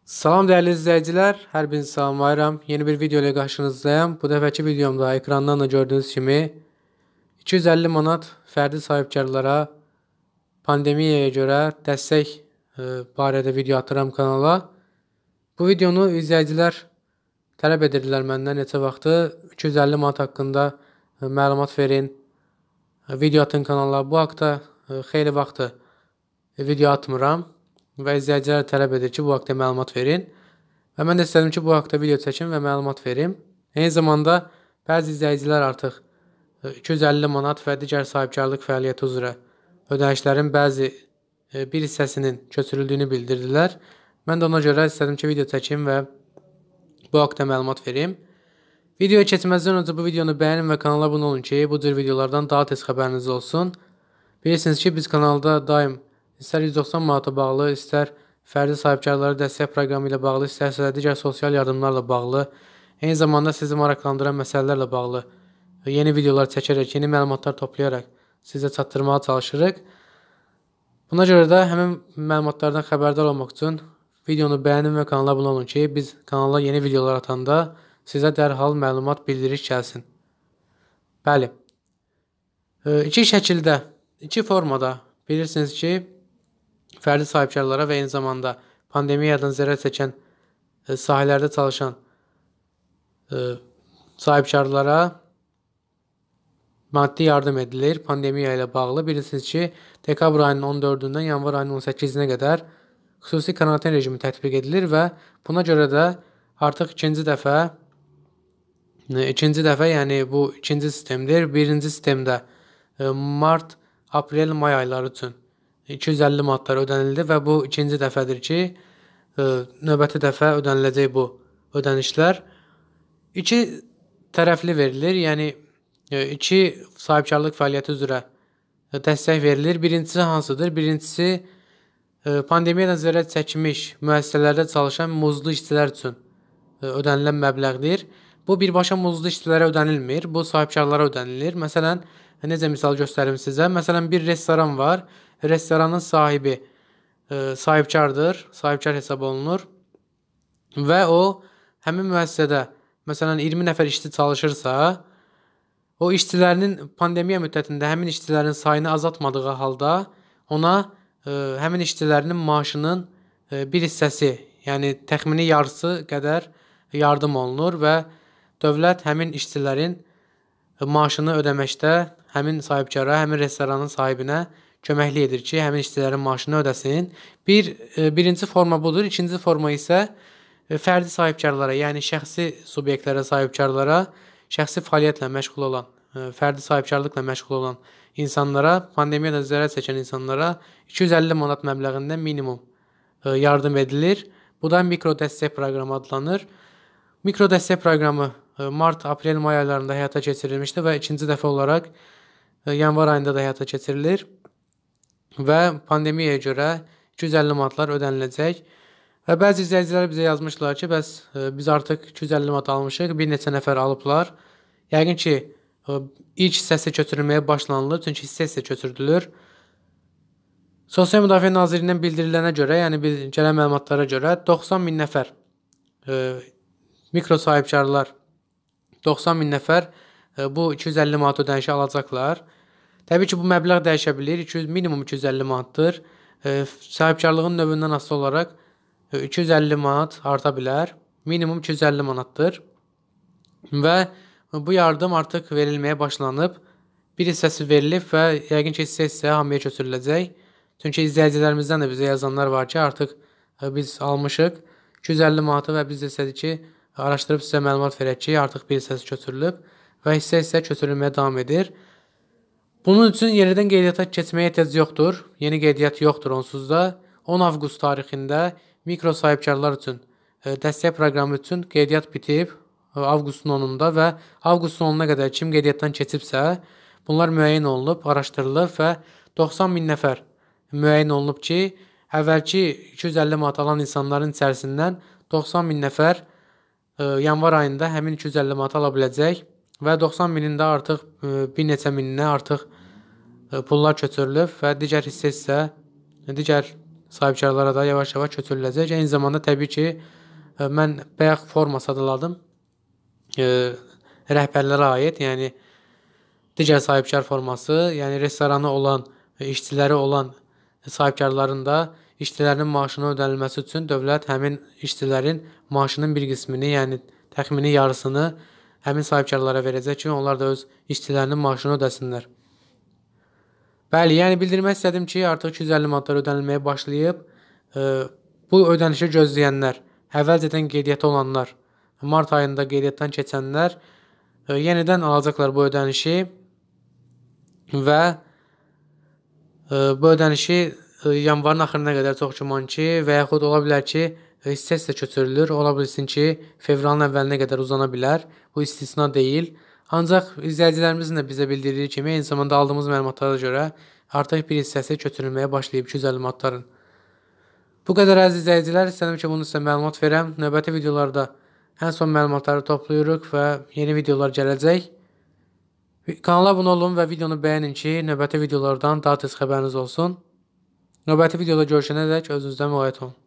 Salam değerli izleyiciler, hər birinizi salamlayıram. Yeni bir video ilə qarşınızdayım. Bu dəfəki videomda ekrandan da gördüyünüz kimi 250 manat fərdi sahibkarlara pandemiyaya görə dəstək barədə video atıram kanala. Bu videonu izləyicilər tələb edirlər məndən neçə vaxtı 250 manat haqqında məlumat verin, video atın kanala. Bu haqda xeyli vaxtı video atmıram. Və izləyicilər tələb edir ki, bu haqda məlumat verin. Və mən də istədim ki, bu haqda video çəkim və məlumat verim. Eyni zamanda bəzi izləyicilər artıq 250 manat və digər sahibkarlıq fəaliyyəti üzrə ödənişlərin bir hissəsinin köçürüldüyünü bildirdilər. Mən də ona görə istədim ki, video çəkim və bu haqda məlumat verim. Videoya keçməzdən öncə bu videonu bəyənin və kanala abunə olun ki, bu cür videolardan daha tez xəbəriniz olsun. Bilirsiniz ki, biz kanalda daim İstər 190 manata bağlı, istər fərdi sahibkarları dəstək proqramı ilə bağlı, istərsə digər sosial yardımlarla bağlı, eyni zamanda sizi maraqlandıran məsələlərlə bağlı yeni videolar çəkərək, yeni məlumatlar toplayaraq sizə çatdırmağa çalışırıq. Buna görə də həmin məlumatlardan xəbərdar olmaq üçün videonu bəyənin və kanala abunə olun ki, biz kanala yeni videolar atanda sizə dərhal məlumat bildiriş gəlsin. Bəli, iki şəkildə, iki formada bilirsiniz ki, fərdi sahibkarlara və eyni zamanda pandemiyadan zərər çəkən sahələrdə çalışan sahibkarlara maddi yardım edilir pandemiya ilə bağlı. Bilirsiniz ki, dekabr ayının 14-dən yanvar ayının 18-nə qədər xüsusi karantin rejimi tətbiq edilir və buna görə də artıq ikinci dəfə, yəni bu ikinci sistemdir. Birinci sistemdə mart, aprel, may ayları üçün 250 manatlar ödənildi və bu ikinci dəfədir ki, növbəti dəfə ödəniləcək bu ödənişlər. İki tərəfli verilir, yəni iki sahibkarlıq fəaliyyəti üzrə dəstək verilir. Birincisi hansıdır? Birincisi pandemiyadan zərər çəkmiş müəssisələrdə çalışan muzlu işçilər üçün ödənilən məbləğdir. Bu birbaşa muzlu işçilərə ödənilmir, bu sahibkarlara ödənilir. Məsələn, necə misal göstərim sizə? Məsələn, bir restoran var. Restoranın sahibi sahibkardır, sahibkar hesab olunur və o həmin müəssisədə məsələn 20 nəfər işçi çalışırsa, o işçilərinin pandemiya müddətində həmin işçilərin sayını azaltmadığı halda ona həmin işçilərinin maaşının bir hissəsi, yəni təxmini yarısı qədər yardım olunur və dövlət həmin işçilərin maaşını ödəməkdə həmin sahibkara, həmin restoranın sahibinə köməkli edir ki, həmin işçilərin maaşını ödəsin. Birinci forma budur. İkinci forma isə fərdi sahibkarlara, yəni şəxsi subyektlərə, sahibkarlara, şəxsi fəaliyyətlə məşğul olan, fərdi sahibkarlıqla məşğul olan insanlara, pandemiyada zərər çəkən insanlara 250 manat məbləğində minimum yardım edilir. Bu da mikro dəstək proqramı adlanır. Mikro dəstək proqramı mart, aprel, may aylarında həyata keçirilmişdi və ikinci dəfə olaraq yanvar ayında da həyata keçirilir. Və pandemiyaya görə 250 manatlar ödəniləcək. Və bəzi izləyicilər bizə yazmışlar ki, bəs biz artıq 250 manat almışıq, bir neçə nəfər alıblar. Yəqin ki, ilk hissəsi köçürülməyə başlanılır, çünki hissə köçürdülür. Sosial Müdafiə Nazirliyindən bildirilənə görə, yəni gələn məlumatlara görə 90 min nəfər mikro sahibkarlar, 90 min nəfər bu 250 manat ödənişi alacaqlar. Təbii ki, bu məbləğ dəyişə bilir. Minimum 250 manatdır. Sahibkarlığın növündən asılı olaraq 250 manat arta bilər. Minimum 250 manatdır. Və bu yardım artıq verilməyə başlanıb. Bir hissəsi verilib və yəqin ki, hissə hamıya köçürüləcək. Çünki izləyicilərimizdən də bizə yazanlar var ki, artıq biz almışıq 250 manatı və biz də istədik ki, araşdırıb sizə məlumat verək ki, artıq bir hissəsi köçürülüb və hissə köçürülməyə davam edir. Bunun üçün yenidən qeydiyyata keçməyə ehtiyac yoxdur. Yeni qeydiyyat yoxdur onsuz da. 10 avqust tarixində mikro sahibkarlar üçün dəstək proqramı üçün qeydiyyat bitib avqustun 10-da və avqustun 10-na qədər kim qeydiyyatdan keçibsə, bunlar müəyyən olunub, araşdırılıb və 90 min nəfər müəyyən olunub ki, əvvəlki 250 manat alan insanların içərisindən 90 min nəfər yanvar ayında həmin 250 manat ala biləcək və 90 minində artıq bir neçə mininə artıq pullar köçürülüb və digər hissə, digər sahibkarlara da yavaş-yavaş köçürüləcək. Eyni zamanda təbii ki, mən bayaq forma sadaladım. Rəhbərlərə aid, yəni digər sahibkar forması, yəni restoranı olan, işçiləri olan sahibkarların da işçilərinin maaşının ödənilməsi üçün dövlət həmin işçilərin maaşının bir qismini, yəni təxmini yarısını həmin sahibkarlara verəcək ki, onlar da öz işçilərinin maaşını ödəsinlər. Bəli, yəni bildirmək istədim ki, artıq 250 manatlar ödənilməyə başlayıb. Bu ödənişi gözləyənlər, əvvəlcədən qeydiyyatda olanlar, mart ayında qeydiyyatdan keçənlər yenidən alacaqlar bu ödənişi və bu ödənişi yanvarın axırına qədər çox güman ki, və yaxud ola bilər ki, hissə-hissə köçürülür. Ola bilsin ki, fevralın əvvəlinə qədər uzana bilər. Bu istisna deyil. Ancaq izləyicilərimizin də bizə bildirdiyi kimi, eyni zamanda aldığımız məlumatlara görə artıq bir hissəsi köçürülməyə başlayıb 250 manatların. Bu qədər əziz izləyicilər, istədim ki, bunun sizə məlumat verəm. Növbəti videolarda ən son məlumatları toplayırıq və yeni videolar gələcək. Kanala abunə olun və videonu bəyənin ki, növbəti videolardan daha tez xəbəriniz olsun. Növbəti videoda görüşənədək özünüzdən müğayət olun.